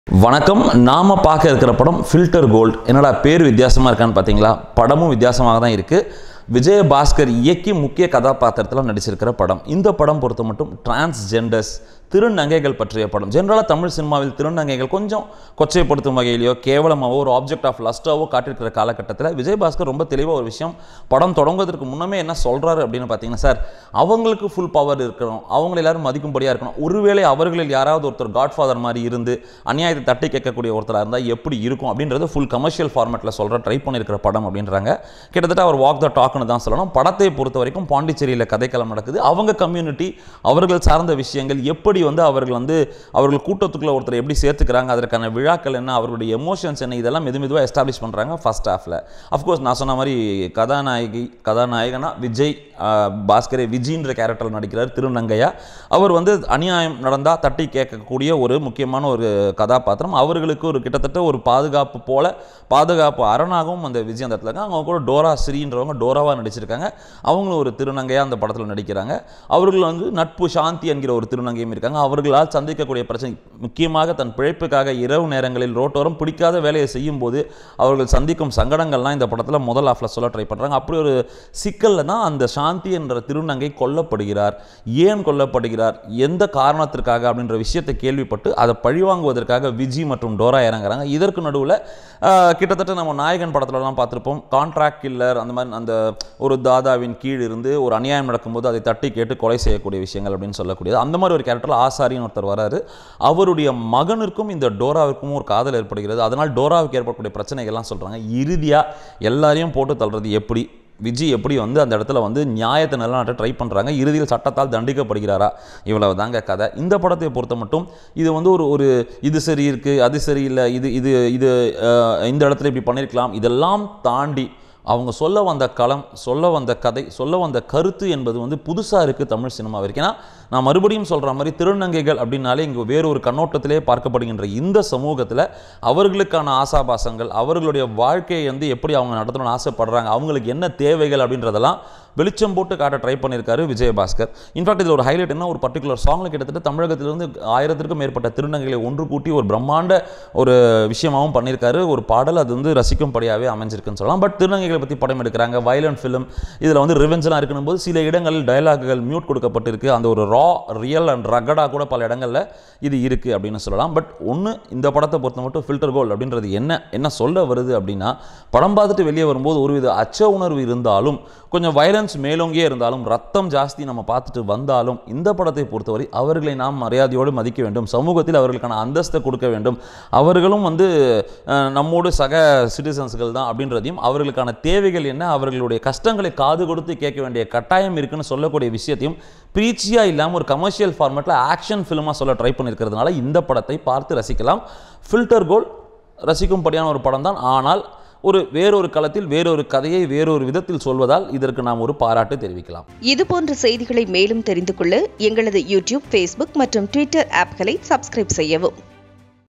வணக்கம். நாம பார்க்க இருக்கிற படம் ஃபில்டர் கோல்ட். என்னடா பேர் வித்தியாசமா இருக்கான்னு பார்த்தீங்களா? படமும் வித்தியாசமாக தான் இருக்கு. விஜயபாஸ்கர் இயக்கி முக்கிய கதாபாத்திரத்தில் நடிச்சிருக்கிற படம். இந்த படம் பொறுத்த மட்டும் டிரான்ஸ்ஜெண்டர்ஸ் திருநங்கைகள் பற்றிய படம். ஜென்ரலாக தமிழ் சினிமாவில் திருநங்கைகள் கொஞ்சம் கொச்சைப்படுத்தும் வகையிலையோ கேவலமாகவோ ஒரு ஆப்ஜெக்ட் ஆஃப் லஸ்ட்டாவோ காட்டிருக்கிற காலகட்டத்தில் விஜயபாஸ்கர் ரொம்ப தெளிவாக ஒரு விஷயம் படம் தொடங்குவதற்கு முன்னமே என்ன சொல்கிறாரு அப்படின்னு பார்த்தீங்கன்னா, சார் அவங்களுக்கு ஃபுல் பவர் இருக்கணும், அவங்க எல்லாரும் மதிக்கும்படியாக இருக்கணும். ஒருவேளை அவர்களில் யாராவது ஒருத்தர் காட்ஃபாதர் மாதிரி இருந்து அநியாயத்தை தட்டி கேட்கக்கூடிய ஒருத்தராக இருந்தால் எப்படி இருக்கும் அப்படின்றது ஃபுல் கமர்ஷியல் ஃபார்மேட்டில் சொல்கிற ட்ரை பண்ணியிருக்கிற படம் அப்படின்றாங்க. கிட்டத்தட்ட அவர் வாக் த டாக்னு தான் சொல்லணும். படத்தை பொறுத்த வரைக்கும் பாண்டிச்சேரியில் கதைக்களம் நடக்குது. அவங்க கம்யூனிட்டி அவர்கள் சார்ந்த விஷயங்கள் எப்படி அவர்கள் கூட்டத்துக்குள்ள ஒருத்தர் எப்படி சேர்த்துக்கிறாங்க, அதற்கான விழாக்கள் என்ன, அவர்களுடைய எமோஷன்ஸ் என்ன, இதெல்லாம் மெதுவாக எஸ்டாப்ளிஷ் பண்ணுறாங்க ஃபர்ஸ்ட் ஹாஃபில். அஃப்கோர்ஸ் நான் சொன்ன மாதிரி கதாநாயகனா விஜய் பாஸ்கரே விஜின்ற கேரக்டரில் நடிக்கிறார் திருநங்கையா. அவர் அநியாயம் நடந்தால் தட்டி கேட்கக்கூடிய ஒரு முக்கியமான ஒரு கதாபாத்திரம். அவர்களுக்கு ஒரு கிட்டத்தட்ட ஒரு பாதுகாப்பு அரணாகவும் அந்த விஜய் அந்த இடத்துல இருக்காங்க. அவங்க கூட டோரா ஸ்ரீன்றவங்க டோராவாக நடிச்சிருக்காங்க. அவங்களும் ஒரு திருநங்கையாக அந்த படத்தில் நடிக்கிறாங்க. அவர்கள் நட்பு சாந்தி என்கிற ஒரு திருநங்கையும் இருக்காங்க. அவர்களால் சந்திக்கக்கூடிய பிரச்சனை, முக்கியமாக தன் பிழைப்புக்காக இரவு நேரங்களில் ரோட்டோரம் பிடிக்காத வேலையை செய்யும் போது அவர்கள் சந்திக்கும் சங்கடங்கள்லாம் இந்த படத்தில் முதல் ஹாஃபில் சொல்ல ட்ரை பண்ணுறாங்க. அப்படி ஒரு சிக்கலில் தான் அந்த சாந்தி என்ற திருநங்கை கொல்லப்படுகிறார். ஏன் கொல்லப்படுகிறார், எந்த காரணத்திற்காக அப்படின்ற விஷயத்தை கேள்விப்பட்டு அதை பழிவாங்குவதற்காக விஜி மற்றும் டோரா இறங்குறாங்க. இதற்கு நடுவில் கிட்டத்தட்ட நம்ம நாயகன் படத்துலலாம் பார்த்துருப்போம், கான்ட்ராக்ட் கில்லர் அந்த மாதிரி அந்த ஒரு தாதாவின் கீழ் இருந்து ஒரு அநியாயம் நடக்கும்போது அதை தட்டி கேட்டு கொலை செய்யக்கூடிய விஷயங்கள் அப்படின்னு சொல்லக்கூடியது. அந்த மாதிரி ஒரு கேரக்டர் ஆசாரின்னு ஒருத்தர் வராரு. அவருடைய மகனுக்கும் இந்த டோராவிற்கும் ஒரு காதல் ஏற்படுகிறது. அதனால் டோராவுக்கு ஏற்படக்கூடிய பிரச்சனைகள்லாம் சொல்கிறாங்க. இறுதியாக எல்லாரையும் போட்டு தள்ளுறது எப்படி, விஜய் எப்படி அந்த இடத்துல நியாயத்தை நிலைநாட்ட ட்ரை பண்ணுறாங்க. இறுதியில் சட்டத்தால் தண்டிக்கப்படுகிறாரா, இவ்வளவு தாங்க கதை. இந்த படத்தை பொறுத்த மட்டும் இது ஒரு இது சரி இருக்குது, அது சரியில்லை, இது இந்த இடத்துல இப்படி பண்ணியிருக்கலாம், இதெல்லாம் தாண்டி அவங்க சொல்ல வந்த களம், சொல்ல வந்த கதை, சொல்ல வந்த கருத்து என்பது புதுசாக இருக்குது தமிழ் சினிமாவிற்கு. ஏன்னா நான் மறுபடியும் சொல்கிற மாதிரி திருநங்கைகள் அப்படின்னாலே இங்கே வேறொரு கண்ணோட்டத்திலே பார்க்கப்படுகின்ற இந்த சமூகத்தில் அவர்களுக்கான ஆசாபாசங்கள், அவர்களுடைய வாழ்க்கையை எப்படி அவங்க நடத்தணும்னு ஆசைப்படுறாங்க, அவங்களுக்கு என்ன தேவைகள் அப்படின்றதெல்லாம் வெளிச்சம் போட்டு காட்ட ட்ரை பண்ணியிருக்காரு விஜயபாஸ்கர். இன்ஃபேக்ட் இதில் ஒரு ஹைலைட் என்ன, ஒரு பர்டிகுலர் சாங்கில் கிட்டத்தட்ட தமிழகத்திலிருந்து 1000க்கும் மேற்பட்ட திருநங்கைகளை ஒன்று கூட்டி ஒரு பிரம்மாண்ட ஒரு விஷயமாகவும் பண்ணியிருக்காரு. ஒரு பாடல் அது ரசிக்கும்படியாகவே அமைஞ்சிருக்குன்னு சொல்லலாம். பட் திருநங்கைகளை பற்றி படம் எடுக்கிறாங்க, வயலண்ட் ஃபிலிம், இதில் ரிவெஞ்செலாம் இருக்கணும் போது சில இடங்களில் டயலாகுகள் மியூட் கொடுக்கப்பட்டிருக்கு. அந்த ஒரு ரியல் அண்ட் ரகடாக கூட பல இடங்களில் இது இருக்குது அப்படின்னு சொல்லலாம். பட் இந்த படத்தை பொறுத்த மட்டும் ஃபில்டர் கோல்ட் அப்படின்றது என்ன சொல்ல வருது அப்படின்னா, படம் பார்த்துட்டு வெளியே வரும்போது ஒருவித அச்ச உணர்வு இருந்தாலும், கொஞ்சம் வயலன்ஸ் மேலோங்கியே இருந்தாலும், ரத்தம் ஜாஸ்தி நம்ம பார்த்துட்டு வந்தாலும், இந்த படத்தை பொறுத்தவரை அவர்களை நாம் மரியாதையோடு மதிக்க வேண்டும், சமூகத்தில் அவர்களுக்கான அந்தஸ்தை கொடுக்க வேண்டும், அவர்களும் நம்மோடு சக சிட்டிசன்ஸ்கள் தான் அப்படின்றதையும், அவர்களுக்கான தேவைகள் என்ன, அவர்களுடைய கஷ்டங்களை காது கொடுத்து கேட்க வேண்டிய கட்டாயம் இருக்குன்னு சொல்லக்கூடிய விஷயத்தையும் பிரீச்சியாக இல்லாமல் ஒரு கமர்ஷியல் ஃபார்மேட்டில் ஆக்ஷன் ஃபிலிமாக சொல்ல ட்ரை பண்ணியிருக்கிறதுனால இந்த படத்தை பார்த்து ரசிக்கலாம். ஃபில்டர் கோல்ட் ரசிக்கும்படியான ஒரு படம் தான். ஆனால் வேறொரு களத்தில் வேறொரு கதையை வேறொரு விதத்தில் சொல்வதால் இதற்கு நாம் ஒரு பாராட்டு தெரிவிக்கலாம். இது போன்ற செய்திகளை மேலும் தெரிந்து கொள்ள எங்களது யூடியூப், ஃபேஸ்புக் மற்றும் ட்விட்டர் ஆப்களை சப்ஸ்கிரைப் செய்யவும்.